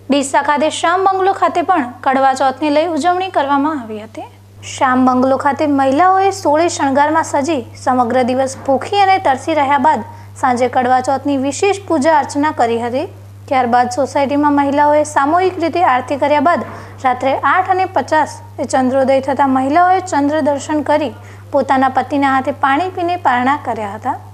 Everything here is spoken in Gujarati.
ડીસા ખાતે શ્યામ બંગલો ખાતે પણ કડવા ચોથને લઈ ઉજવણી કરવામાં આવી હતી। શ્યામ બંગલો ખાતે મહિલાઓએ સોળે શણગારમાં સજી સમગ્ર દિવસ ભૂખી અને તરસી રહ્યા બાદ સાંજે કડવા ચોથની વિશેષ પૂજા અર્ચના કરી હતી। ત્યારબાદ સોસાયટીમાં મહિલાઓએ સામૂહિક રીતે આરતી કર્યા બાદ રાત્રે 8:50 ચંદ્રોદય થતાં મહિલાઓએ ચંદ્ર દર્શન કરી પોતાના પતિના હાથે પાણી પીને પારણા કર્યા હતા।